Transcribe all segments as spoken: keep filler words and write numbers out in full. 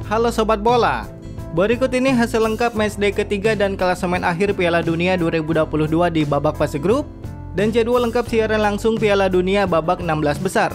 Halo Sobat Bola, berikut ini hasil lengkap matchday ketiga dan klasemen akhir Piala Dunia dua ribu dua puluh dua di babak fase grup dan jadwal lengkap siaran langsung Piala Dunia babak enam belas besar.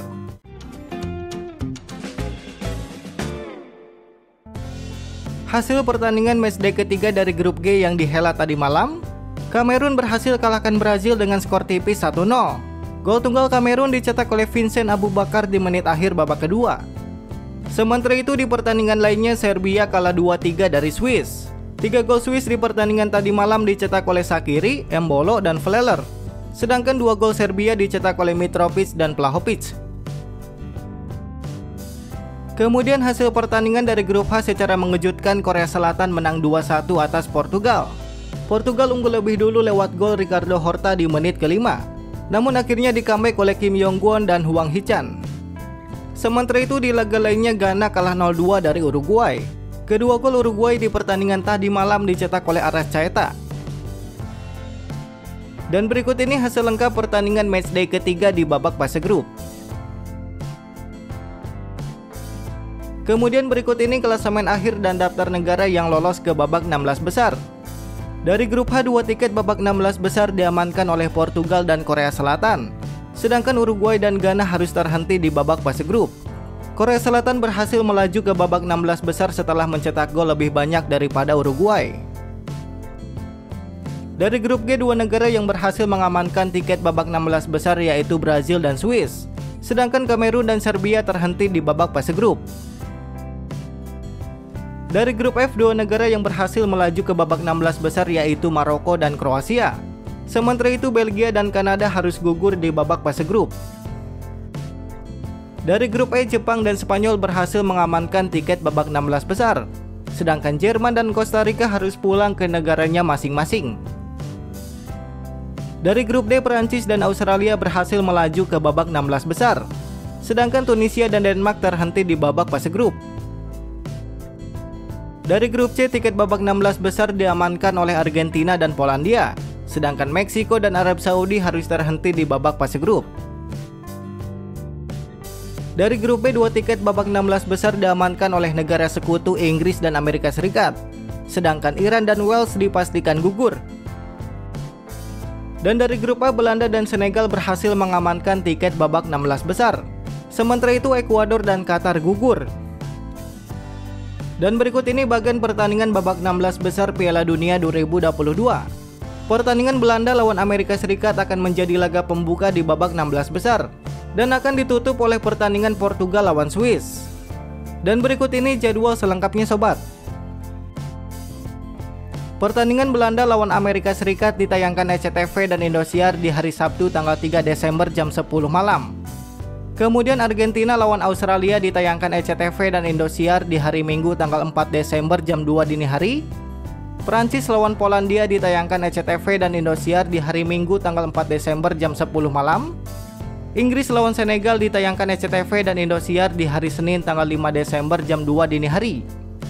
Hasil pertandingan matchday ketiga dari grup G yang dihelat tadi malam, Kamerun berhasil kalahkan Brazil dengan skor tipis satu nol. Gol tunggal Kamerun dicetak oleh Vincent Aboubakar di menit akhir babak kedua. Sementara itu di pertandingan lainnya Serbia kalah dua tiga dari Swiss. Tiga gol Swiss di pertandingan tadi malam dicetak oleh Shaqiri, Embolo, dan Vleller. Sedangkan dua gol Serbia dicetak oleh Mitrovic dan Vlahovic. Kemudian hasil pertandingan dari grup H secara mengejutkan, Korea Selatan menang dua satu atas Portugal. Portugal unggul lebih dulu lewat gol Ricardo Horta di menit kelima. Namun akhirnya di comeback oleh Kim Yong-kwon dan Hwang Hee-chan. Sementara itu di laga lainnya Ghana kalah nol dua dari Uruguay. Kedua gol Uruguay di pertandingan tadi malam dicetak oleh Arrascaeta. Dan berikut ini hasil lengkap pertandingan matchday ketiga di babak fase grup. Kemudian berikut ini klasemen akhir dan daftar negara yang lolos ke babak enam belas besar. Dari grup H, dua tiket babak enam belas besar diamankan oleh Portugal dan Korea Selatan. Sedangkan Uruguay dan Ghana harus terhenti di babak fase grup. Korea Selatan berhasil melaju ke babak enam belas besar setelah mencetak gol lebih banyak daripada Uruguay. Dari grup G, dua negara yang berhasil mengamankan tiket babak enam belas besar yaitu Brazil dan Swiss. Sedangkan Kamerun dan Serbia terhenti di babak fase grup. Dari grup F, dua negara yang berhasil melaju ke babak enam belas besar yaitu Maroko dan Kroasia. Sementara itu Belgia dan Kanada harus gugur di babak fase grup. Dari grup E, Jepang dan Spanyol berhasil mengamankan tiket babak enam belas besar. Sedangkan Jerman dan Costa Rica harus pulang ke negaranya masing-masing. Dari grup D, Perancis dan Australia berhasil melaju ke babak enam belas besar. Sedangkan Tunisia dan Denmark terhenti di babak fase grup. Dari grup C, tiket babak enam belas besar diamankan oleh Argentina dan Polandia. Sedangkan Meksiko dan Arab Saudi harus terhenti di babak fase grup. Dari grup B, dua tiket babak enam belas besar diamankan oleh negara sekutu Inggris dan Amerika Serikat. Sedangkan Iran dan Wales dipastikan gugur. Dan dari grup A, Belanda dan Senegal berhasil mengamankan tiket babak enam belas besar. Sementara itu Ekuador dan Qatar gugur. Dan berikut ini bagian pertandingan babak enam belas besar Piala Dunia dua ribu dua puluh dua. Pertandingan Belanda lawan Amerika Serikat akan menjadi laga pembuka di babak enam belas besar dan akan ditutup oleh pertandingan Portugal lawan Swiss. Dan berikut ini jadwal selengkapnya sobat. Pertandingan Belanda lawan Amerika Serikat ditayangkan S C T V dan Indosiar di hari Sabtu tanggal tiga Desember jam sepuluh malam. Kemudian Argentina lawan Australia ditayangkan S C T V dan Indosiar di hari Minggu tanggal empat Desember jam dua dini hari. Prancis lawan Polandia ditayangkan S C T V dan Indosiar di hari Minggu tanggal empat Desember jam sepuluh malam. Inggris lawan Senegal ditayangkan S C T V dan Indosiar di hari Senin tanggal lima Desember jam dua dini hari.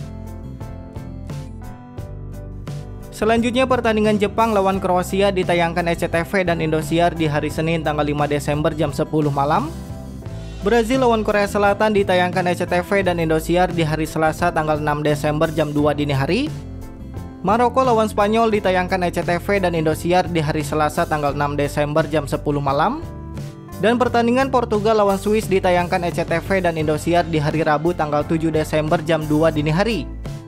Selanjutnya pertandingan Jepang lawan Kroasia ditayangkan S C T V dan Indosiar di hari Senin tanggal lima Desember jam sepuluh malam. Brazil lawan Korea Selatan ditayangkan S C T V dan Indosiar di hari Selasa tanggal enam Desember jam dua dini hari. Maroko lawan Spanyol ditayangkan S C T V dan Indosiar di hari Selasa tanggal enam Desember jam sepuluh malam. Dan pertandingan Portugal lawan Swiss ditayangkan S C T V dan Indosiar di hari Rabu tanggal tujuh Desember jam dua dini hari.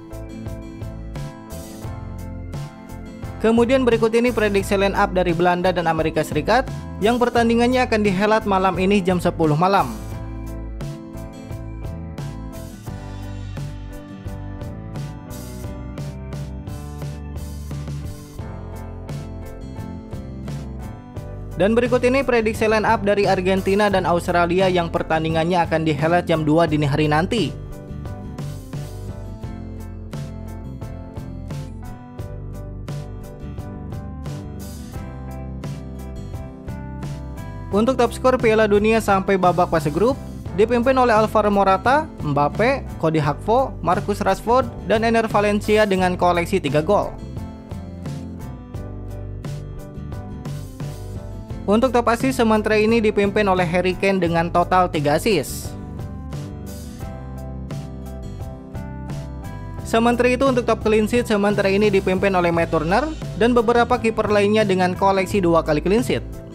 Kemudian berikut ini prediksi line up dari Belanda dan Amerika Serikat yang pertandingannya akan dihelat malam ini jam sepuluh malam. Dan berikut ini prediksi line up dari Argentina dan Australia yang pertandingannya akan dihelat jam dua dini hari nanti. Untuk top skor Piala Dunia sampai babak fase grup dipimpin oleh Alvaro Morata, Mbappe, Cody Gakpo, Marcus Rashford, dan Ener Valencia dengan koleksi tiga gol. Untuk top assist sementara ini dipimpin oleh Harry Kane dengan total tiga assist. Sementara itu untuk top clean sheet sementara ini dipimpin oleh Matt Turner dan beberapa kiper lainnya dengan koleksi dua kali clean sheet.